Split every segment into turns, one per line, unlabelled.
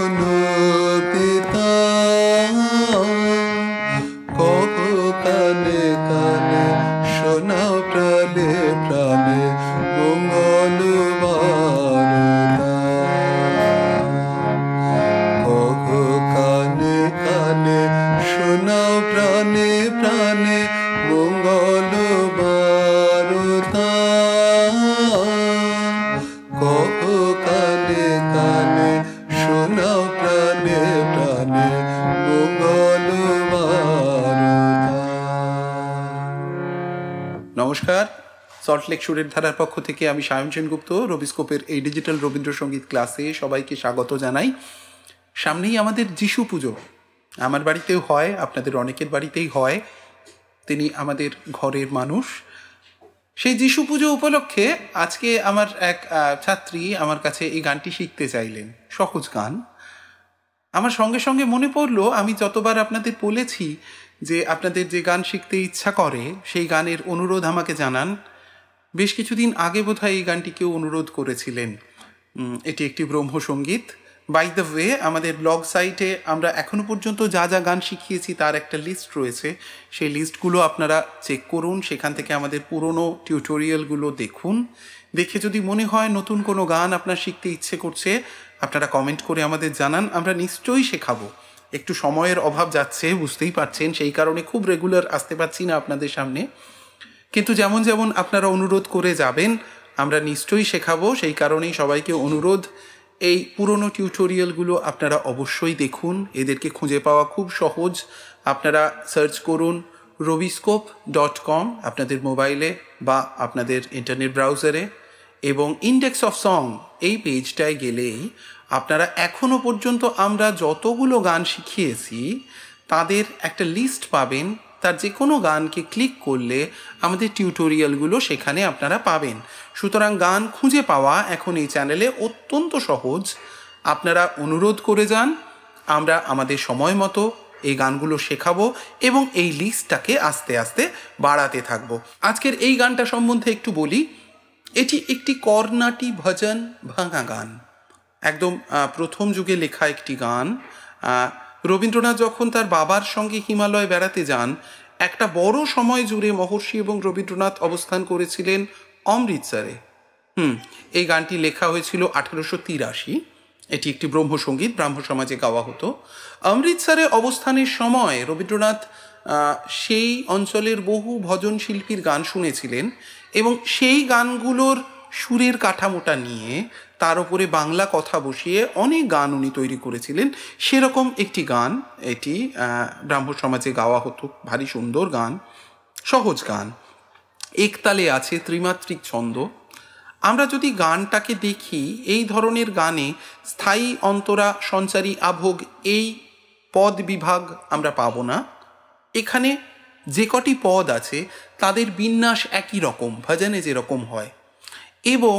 শোনো পিতা, কহো কানে কানে, শোনাও প্রাণে প্রাণে মঙ্গল বার্তা। কহো কানে কানে, শোনাও প্রাণে প্রাণে মঙ্গল বার্তা। কহো কানে কানে, শোনাও প্রাণে প্রাণে মঙ্গল বার্তা। নমস্কার, সল্টলেক সুরের ধারার পক্ষ থেকে আমি সায়ন সেনগুপ্ত রবিস্কোপের এই ডিজিটাল রবীন্দ্রসঙ্গীত ক্লাসে সবাইকে স্বাগত জানাই। সামনেই আমাদের যিশু পুজো, আমার বাড়িতেও হয়, আপনাদের অনেকের বাড়িতেই হয়। তিনি আমাদের ঘরের মানুষ। সেই যিশু পুজো উপলক্ষে আজকে আমার এক ছাত্রী আমার কাছে এই গানটি শিখতে চাইলেন, সহজ গান। আমার সঙ্গে সঙ্গে মনে পড়লো, আমি যতবার আপনাদের বলেছি যে আপনাদের যে গান শিখতে ইচ্ছা করে সেই গানের অনুরোধ আমাকে জানান। বেশ কিছুদিন আগে বোধহয় এই গানটি কেউ অনুরোধ করেছিলেন। এটি একটি ব্রহ্মসঙ্গীত। বাই দ্য ওয়ে, আমাদের ব্লগ সাইটে আমরা এখনো পর্যন্ত যা যা গান শিখিয়েছি তার একটা লিস্ট রয়েছে। সেই লিস্টগুলো আপনারা চেক করুন, সেখান থেকে আমাদের পুরনো টিউটোরিয়ালগুলো দেখুন। দেখে যদি মনে হয় নতুন কোনো গান আপনার শিখতে ইচ্ছে করছে, আপনারা কমেন্ট করে আমাদের জানান, আমরা নিশ্চয়ই শেখাবো। একটু সময়ের অভাব যাচ্ছে, বুঝতেই পারছেন, সেই কারণে খুব রেগুলার আসতে পারছি না আপনাদের সামনে। কিন্তু যেমন যেমন আপনারা অনুরোধ করে যাবেন আমরা নিশ্চয়ই শেখাবো। সেই কারণেই সবাইকে অনুরোধ, এই পুরনো টিউটোরিয়ালগুলো আপনারা অবশ্যই দেখুন। এদেরকে খুঁজে পাওয়া খুব সহজ। আপনারা সার্চ করুন robiscope.com আপনাদের মোবাইলে বা আপনাদের ইন্টারনেট ব্রাউজারে, এবং ইন্ডেক্স অফ সং এই পেজটায় গেলেই আপনারা এখনো পর্যন্ত আমরা যতগুলো গান শিখিয়েছি তাদের একটা লিস্ট পাবেন। তার যে কোনো গানকে ক্লিক করলে আমাদের টিউটোরিয়ালগুলো সেখানে আপনারা পাবেন। সুতরাং গান খুঁজে পাওয়া এখন এই চ্যানেলে অত্যন্ত সহজ। আপনারা অনুরোধ করে যান, আমরা আমাদের সময় মতো এই গানগুলো শেখাবো এবং এই লিস্টটাকে আস্তে আস্তে বাড়াতে থাকবো। আজকের এই গানটা সম্বন্ধে একটু বলি। এটি একটি কর্ণাটি ভজন ভাঙা গান, একদম প্রথম যুগে লেখা একটি গান। রবীন্দ্রনাথ যখন তার বাবার সঙ্গে হিমালয় বেড়াতে যান, একটা বড় সময় জুড়ে মহর্ষি এবং রবীন্দ্রনাথ অবস্থান করেছিলেন অমৃতসরে। এই গানটি লেখা হয়েছিল 1883। এটি একটি ব্রহ্মসঙ্গীত, ব্রাহ্ম সমাজে গাওয়া হতো। অমৃতসরে অবস্থানের সময় রবীন্দ্রনাথ সেই অঞ্চলের বহু ভজন শিল্পীর গান শুনেছিলেন এবং সেই গানগুলোর সুরের কাঠামোটা নিয়ে তার উপরে বাংলা কথা বসিয়ে অনেক গান উনি তৈরি করেছিলেন। সেরকম একটি গান এটি, ব্রাহ্ম সমাজে গাওয়া হতো। ভারী সুন্দর গান, সহজ গান, একতালে আছে, ত্রিমাত্রিক ছন্দ। আমরা যদি গানটাকে দেখি, এই ধরনের গানে স্থায়ী অন্তরা, সঞ্চারী, আভোগ এই পদ বিভাগ আমরা পাবো না। এখানে যে কটি পদ আছে তাদের বিন্যাস একই রকম, ভজনে যেরকম হয়। এবং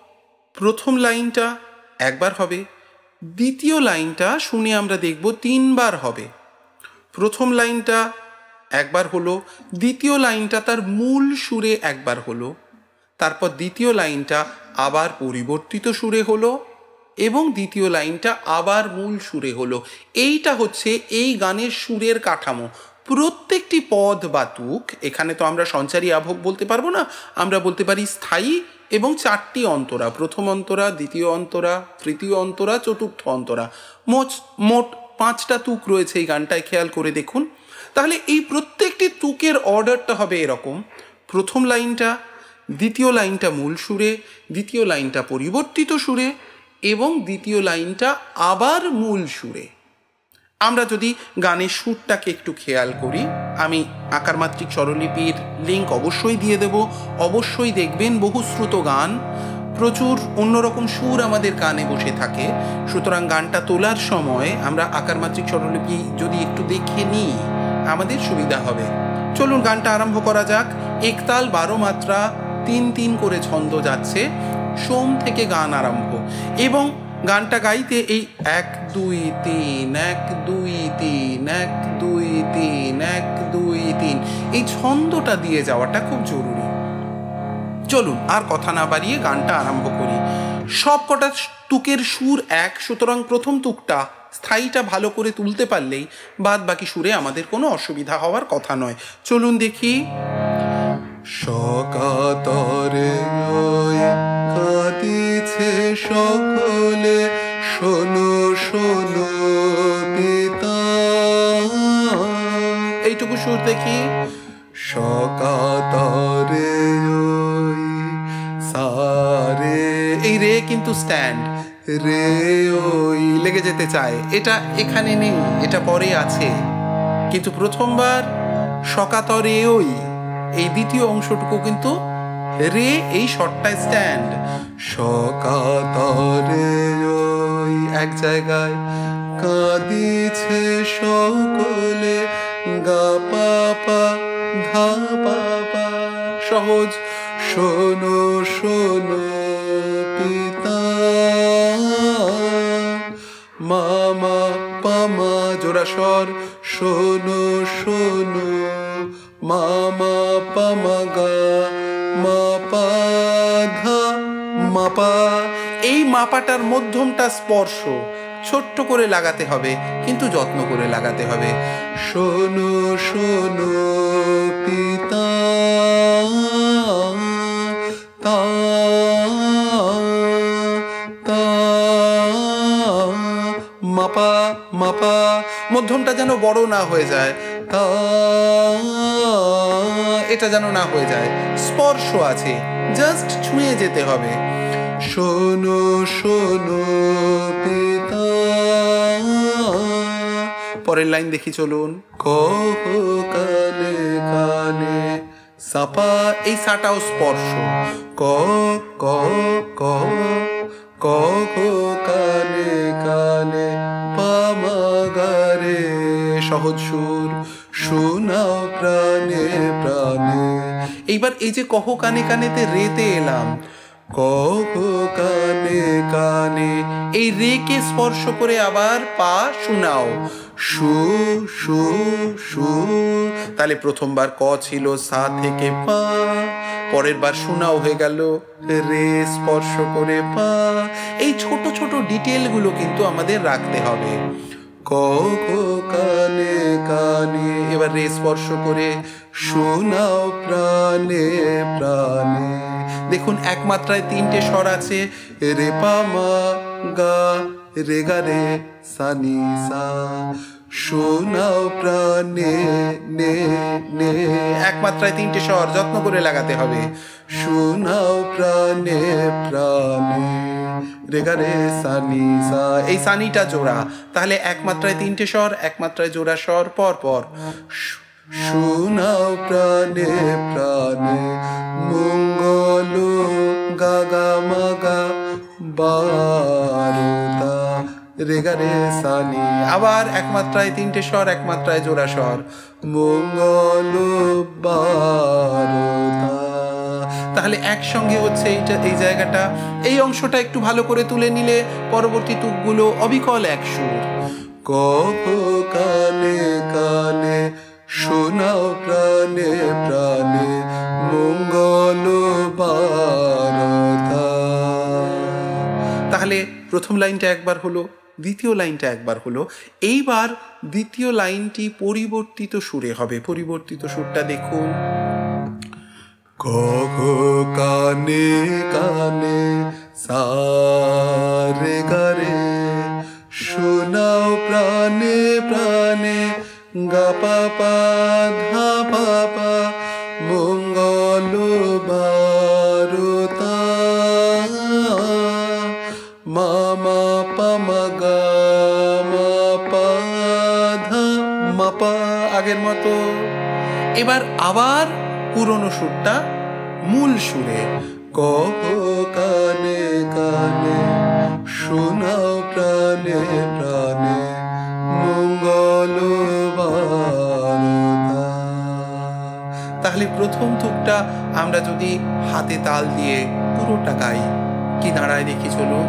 প্রথম লাইনটা একবার হবে, দ্বিতীয় লাইনটা শুনে আমরা দেখব 3 বার হবে। প্রথম লাইনটা একবার হলো, দ্বিতীয় লাইনটা তার মূল সুরে একবার হলো, তারপর দ্বিতীয় লাইনটা আবার পরিবর্তিত সুরে হলো এবং দ্বিতীয় লাইনটা আবার মূল সুরে হলো। এইটা হচ্ছে এই গানের সুরের কাঠামো। প্রত্যেকটি পদ বা তুক, এখানে তো আমরা সঞ্চারী আভোগ বলতে পারবো না, আমরা বলতে পারি স্থায়ী, এবং 4টি অন্তরা, প্রথম অন্তরা, দ্বিতীয় অন্তরা, তৃতীয় অন্তরা, চতুর্থ অন্তরা, মোট 5টা তুক রয়েছে এই গানটায়, খেয়াল করে দেখুন। তাহলে এই প্রত্যেকটি তুকের অর্ডারটা হবে এরকম: প্রথম লাইনটা, দ্বিতীয় লাইনটা মূল সুরে, দ্বিতীয় লাইনটা পরিবর্তিত সুরে এবং দ্বিতীয় লাইনটা আবার মূল সুরে। আমরা যদি গানের সুরটাকে একটু খেয়াল করি, আমি আকারমাত্রিক স্বরলিপির লিঙ্ক অবশ্যই দিয়ে দেব, অবশ্যই দেখবেন। বহুশ্রুত গান, প্রচুর অন্যরকম সুর আমাদের কানে বসে থাকে। সুতরাং গানটা তোলার সময় আমরা আকারমাত্রিক স্বরলিপি যদি একটু দেখে নিই আমাদের সুবিধা হবে। চলুন গানটা আরম্ভ করা যাক। একতাল, 12 মাত্রা, 3-3 করে ছন্দ যাচ্ছে, সোম থেকে গান আরম্ভ। এবং গানটা গাইতে এই 1 2 3 1 2 3 1 2 3 1 2 3 এই ছন্দটা দিয়ে যাওয়াটা খুব জরুরি। চলুন আর কথা না বাড়িয়ে গানটা আরম্ভ করি। সব কটা তুকের সুর এক, সুতরাং প্রথম তুকটা স্থায়ীটা ভালো করে তুলতে পারলেই বাদ বাকি সুরে আমাদের কোনো অসুবিধা হওয়ার কথা নয়। চলুন দেখি। সকাতরে কাঁদিছে সকলে, শোনো শোনো পিতা। এইটুকু সুর দেখি। সকাতরে সারে, এই রে কিন্তু স্ট্যান্ড, রে ওই লেগে যেতে চায়, এটা এখানে নেই, এটা পরে আছে। কিন্তু প্রথমবার সকাতরে ওই, এই দ্বিতীয় অংশটুকু কিন্তু রে এই শর্টটা স্ট্যান্ড। সকাতরে ওই এক জায়গায় কাঁদিছে সকলে, গা পাপা ধা পাপা সহজ, শোনো শোনো পিতা। মামা পামা জোড়াস্বর, শোনো শোনো মামা পামা গা মাপা ধা মাপা। এই মাপাটার মধ্যমটা স্পর্শ, ছোট্ট করে লাগাতে হবে কিন্তু যত্ন করে লাগাতে হবে। শোনো শোনো পিতা, তা তা মাপা মাপা, মধ্যমটা যেন বড় না হয়ে যায়, তা এটা যেন না হয়ে যায়, স্পর্শ আছে, জাস্ট ছুঁয়ে যেতে হবে। শোনো শোনো পিতা। পরের লাইন দেখি চলুন। কহ কানে কানে সাপা, এই সাটাও স্পর্শ, ক ক ক ক কানে কানে পামাগারে সহজ সুর, শোনাও প্রাণে প্রাণে। এইবার এই যে কহ কানে কানেতে রেতে এলাম, কহ কানে কানে, এই রে কে স্পর্শ করে আবার পা শোনাও, শু শু শু। তাহলে প্রথমবার ক ছিল সা থেকে পা, পরের বার শোনাও হয়ে গেল রে স্পর্শ করে পা। এই ছোট ছোট ডিটেলগুলো কিন্তু আমাদের রাখতে হবে। কহ কানে কানে, এবার রে স্পর্শ করে শোনাও প্রাণে প্রাণে। দেখুন এক মাত্রায় তিনটে স্বর আছে, রে পা মা গা রে গা রে সা নি সা, শোনাও প্রাণে নে নে। এক মাত্রায় তিনটে স্বর, যত্ন করে লাগাতে হবে। শোনাও প্রাণে প্রাণে, রে গা রে সা নি সা, এই সানিটা জোড়া, তাহলে এক মাত্রায় তিনটে স্বর, এক মাত্রায় জোড়া স্বর পর পর। শোনাও প্রাণে প্রাণে মঙ্গল গা গা মা গা বারতা, রে গা রে সা নি। আবার এক মাত্রায় তিনটে স্বর, এক মাত্রায় জোড়া স্বর, মঙ্গল বারতা। তাহলে একসঙ্গে হচ্ছে এইটা, এই জায়গাটা, এই অংশটা একটু ভালো করে তুলে নিলে পরবর্তী তুকগুলো অবিকল এক সুর। কহ কানে কানে শোনাও প্রাণে প্রাণে মঙ্গল বারতা। তাহলে প্রথম লাইনটা একবার হলো, দ্বিতীয় লাইনটা একবার হলো। এইবার দ্বিতীয় লাইনটি পরিবর্তিত সুরে হবে। পরিবর্তিত সুরটা দেখুন। কহ কানে কানে সা রে গা রে, শোনাও প্রাণে প্রাণে গা পা পা ধা পা পা মঙ্গল বারতা, মামা পামা গা মা পা ধা মা পা, আগের মতো। এবার আবার পুরনো সুরটা মূল সুরে, কহ কানে কানে শোনাও প্রাণে প্রাণে মঙ্গল বারতা। তাহলে প্রথম তুকটা আমরা যদি হাতে তাল দিয়ে পুরোটা গাই, কি দাঁড়ায় দেখি চলুন।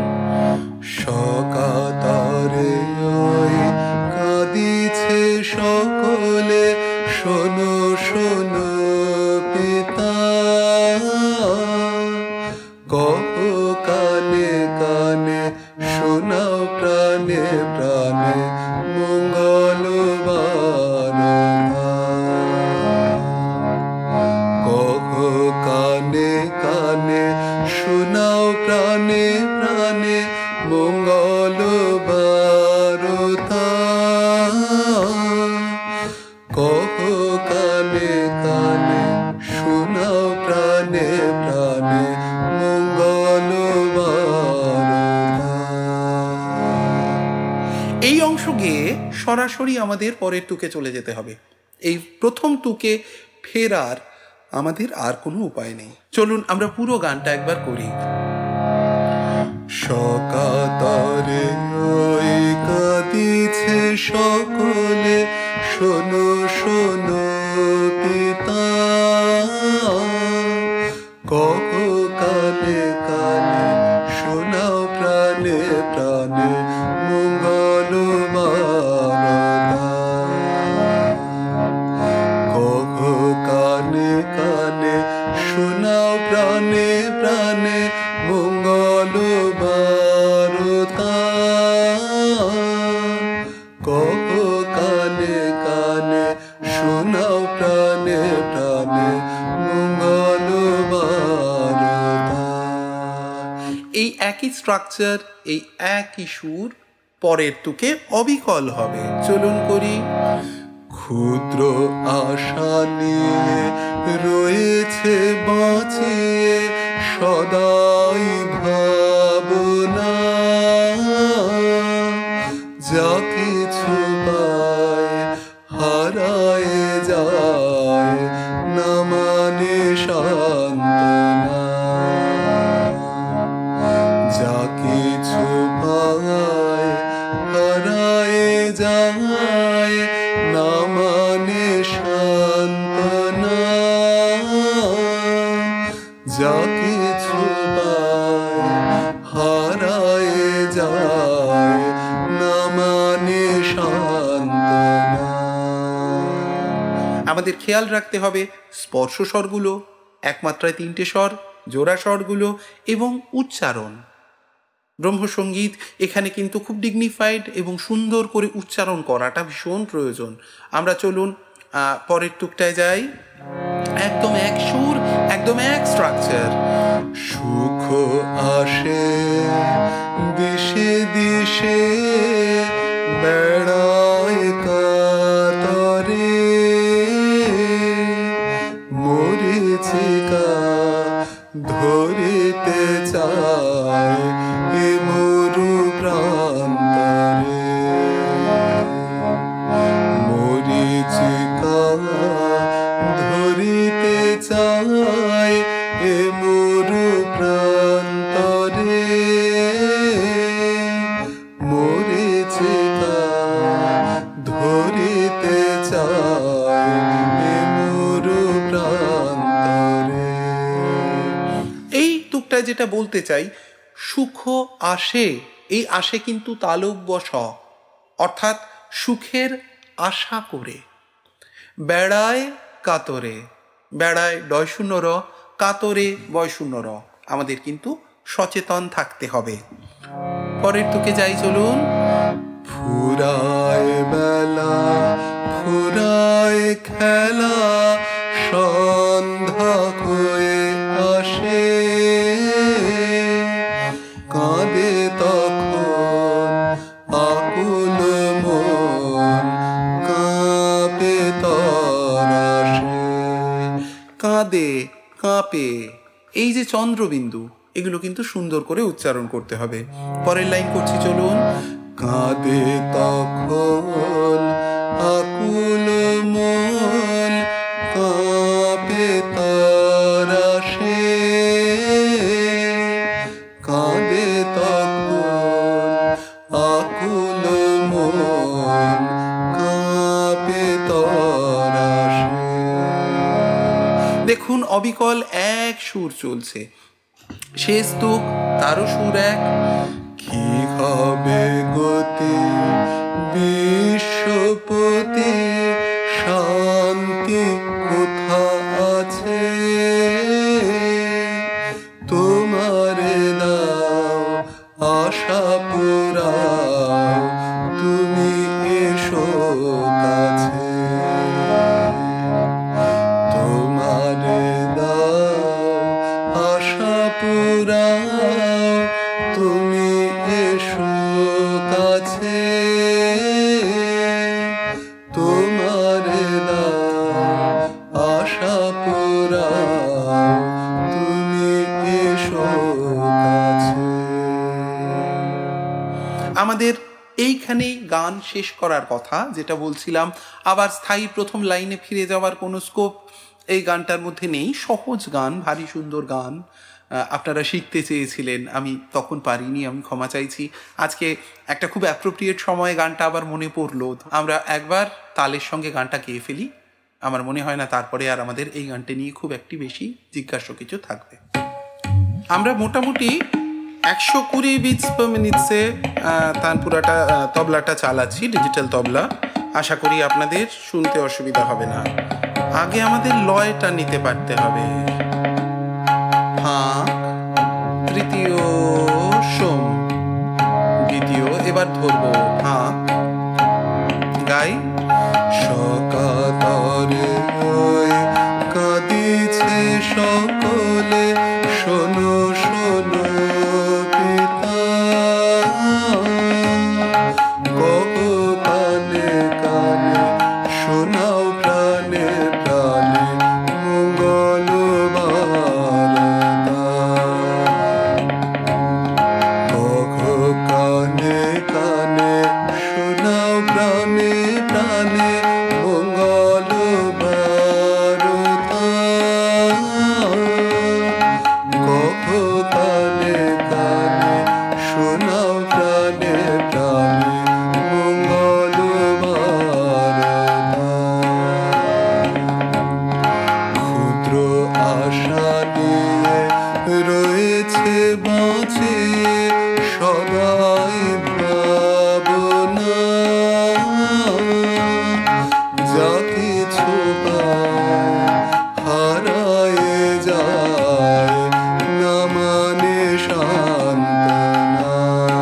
সকাতরে কাঁদিছে সকলে, শোনো শোনো পিতা। কহ কানে প্রাণে মঙ্গল বারতা। কহো কানে কানে শোনাও প্রাণে প্রাণে মঙ্গল বারতা। কহো কানে কানে শোনাও প্রাণে প্রাণে মঙ্গল বারতা। এই অংশ গেয়ে সরাসরি আমাদের পরের তুকে চলে যেতে হবে। এই প্রথম তুকে ফেরার আমাদের আর কোনো উপায় নেই। চলুন আমরা পুরো গানটা একবার করি। সকাতরে ওই কাঁদিছে সকলে, শোনো শোনো পিতা। কহো কানে কানে শোনাও প্রাণে প্রাণে মঙ্গল বারতা। কহো কানে কানে শোনাও প্রাণে প্রাণে মঙ্গল বারতা। কহো কানে কানে শোনাও প্রাণে প্রাণে মঙ্গল বারতা। এই একই স্ট্রাকচার, এই একই সুর পরের তুকে অবিকল হবে। চলুন করি। ক্ষুদ্র আশা নিয়ে রয়েছে বাঁচিয়ে সদাই ভাবনা। যা কিছু পায় হারায় যায় না মানে সান্ত্বনা। যা কিছু পায় হারায় যায় না মানে সান্ত্বনা। যা কিছু পায় হারায় যায় না মানে সান্ত্বনা। আমাদের খেয়াল রাখতে হবে স্পর্শ স্বরগুলো, একমাত্রায় 3টে স্বর, জোড়া স্বরগুলো এবং উচ্চারণ। ব্রহ্মসঙ্গীত এখানে কিন্তু খুব ডিগনিফাইড এবং সুন্দর করে উচ্চারণ করাটা ভীষণ প্রয়োজন। আমরা চলুন পরের তুকটায় যাই। একদম এক সুর, একদম এক স্ট্রাকচার। সুখ আসে দিশে দিশে বেড়ায় কাতরে। মরিচিকা ধরিতে চায় এ মরু প্রান্তরে। মরিচিকা ধরিতে চায় এ মরু প্রান্তরে। মরিচিকা ধরিতে চায় এ মরু প্রান্তরে। এই তুকটা যেটা বলতে চাই, সুখ আসে, এই আসে কিন্তু তালব্য স, অর্থাৎ সুখের আশা করে। বেড়ায় কাতরে, বেড়ায় ডয় শূন্য র, কাতরে বয় শূন্য র। আমাদের কিন্তু সচেতন থাকতে হবে। পরের তুকে যাই চলুন। ফুরায় বেলা ফুরায় খেলা সন্ধ্যা হয়ে আসে। কাঁদে তখন আকুল মন কাঁপে তরাসে। কাঁদে কাঁপে, এই যে চন্দ্রবিন্দু, এগুলো কিন্তু সুন্দর করে উচ্চারণ করতে হবে। পরের লাইন করছি চলুন। কাঁদে তখন আকুল মন কাঁপে তরাসে। কাঁদে তখন আকুল মন কাঁপে তরাসে। দেখুন অবিকল এক সুর চলছে, শেষ তুক তারও সুর এক। কি হবে গতি বিশ্বপতি শান্তি কোথা আছে। তোমারে দাও আশা পুরাও গান শেষ করার কথা, যেটা বলছিলাম, আবার স্থায়ী প্রথম লাইনে ফিরে যাওয়ার কোনো স্কোপ এই গানটার মধ্যে নেই। সহজ গান, ভারী সুন্দর গান, আপনারা শিখতে চেয়েছিলেন, আমি তখন পারিনি, আমি ক্ষমা চাইছি। আজকে একটা খুব অ্যাপ্রোপ্রিয়েট সময়ে গানটা আবার মনে পড়লো, আমরা একবার তালের সঙ্গে গানটা গেয়ে ফেলি। আমার মনে হয় না তারপরে আর আমাদের এই গানটা নিয়ে খুব একটি বেশি জিজ্ঞাসা কিছু থাকবে। আমরা মোটামুটি 120 বিটস পার মিনিটসে তানপুরাটা তবলাটা চালাচ্ছি, ডিজিটাল তবলা। আশা করি আপনাদের শুনতে অসুবিধা হবে না। আগে আমাদের লয়টা নিতে পারতে হবে। ফাঁক, তৃতীয় সোম, দ্বিতীয়, এবার ধরবো ফাঁক, গাই। সকাতরে কাঁদিছে সকলে, শোনো শোনো পিতা, কহো কানে কানে, শোনাও প্রাণে প্রাণে, মঙ্গল বার্তা। কহো কানে কানে, শোনাও প্রাণে প্রাণে, মঙ্গল বার্তা। কহো কানে কানে, শোনাও প্রাণে প্রাণে, মঙ্গল বার্তা। ক্ষুদ্র আশা নিয়ে রয়েছে বাঁচিয়ে সদাই ভাবনা, যা কিছু পায় হারায়ে যায়, না মানে সান্ত্বনা।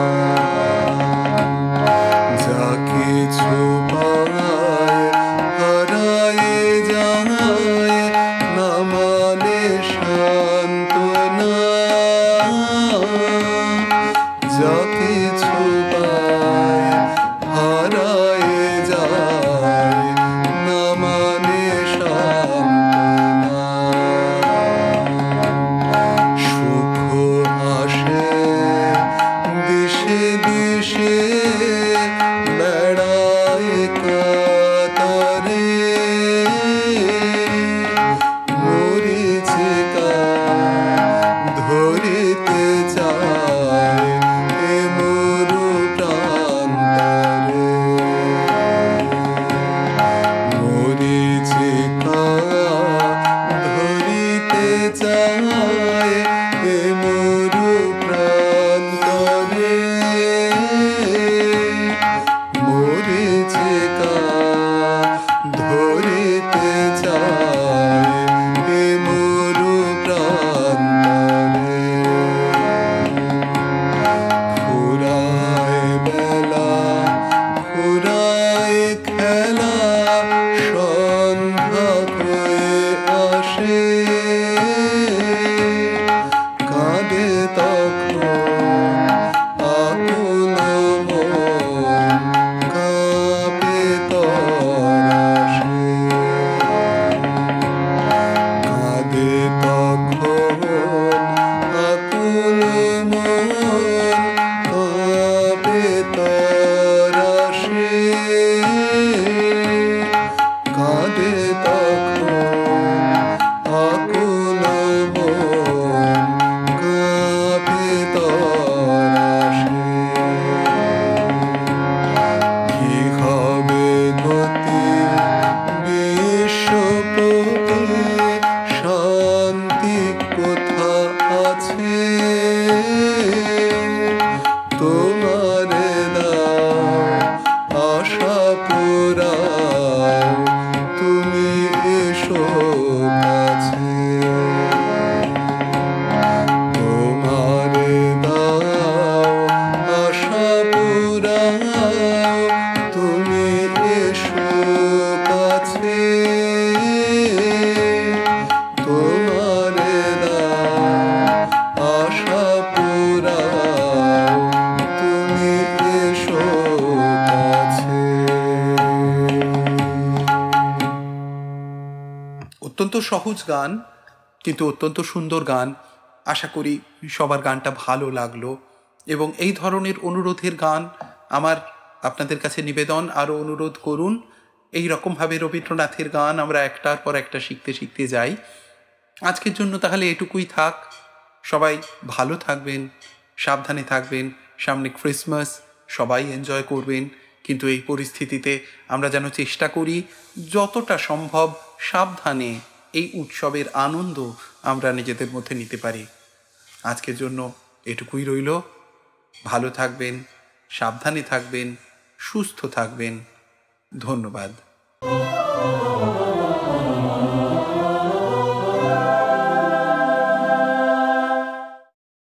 যা কিছু পায় হারায়ে যায়, না মানে সান্ত্বনা। যা কিছু পায় হারায়ে যায়, না মানে সান্ত্বনা। সুখ আসে দিশে দিশে, বেড়ায় কাতারে, মরিচিকা ধরিতে চায় এ মরু প্রান্তরে। মরিচিকা ধরিতে চায় এ মরু প্রান্তরে। মরিচিকা ধরিতে চায় এ মরু প্রান্তরে। ফুরায় বেলা, ফুরায় খেলা, সন্ধ্যা হয়ে আসে, কাঁদে তখন আকুল মন, কাঁপে তরাসে। কাঁদে তখন আকুল মন, কাঁপে তরাসে। কাঁদে তখন আকুল মন, কাঁপে তরাসে। কি হবে গতি বিশ্বপতি, শান্তি কোথা আছে, তোমারে দাও আশা পুরাও, তুমি এসো কাছে। তোমারে দাও আশা পুরাও, তুমি এসো কাছে। তোমারে দাও আশা পুরাও, তুমি এসো কাছে। অত্যন্ত সহজ গান, কিন্তু অত্যন্ত সুন্দর গান। আশা করি সবার গানটা ভালো লাগলো, এবং এই ধরনের অনুরোধের গান আমার আপনাদের কাছে নিবেদন, আরও অনুরোধ করুন এই রকমভাবে রবীন্দ্রনাথের গান আমরা একটার পর একটা শিখতে শিখতে যাই। আজকের জন্য তাহলে এটুকুই থাক। সবাই ভালো থাকবেন, সাবধানে থাকবেন। সামনে ক্রিসমাস, সবাই এনজয় করবেন, কিন্তু এই পরিস্থিতিতে আমরা যেন চেষ্টা করি যতটা সম্ভব সাবধানে এই উৎসবের আনন্দ আমরা নিজেদের মধ্যে নিতে পারি। আজকের জন্য এটুকুই রইল। ভালো থাকবেন, সাবধানে থাকবেন, সুস্থ থাকবেন। ধন্যবাদ।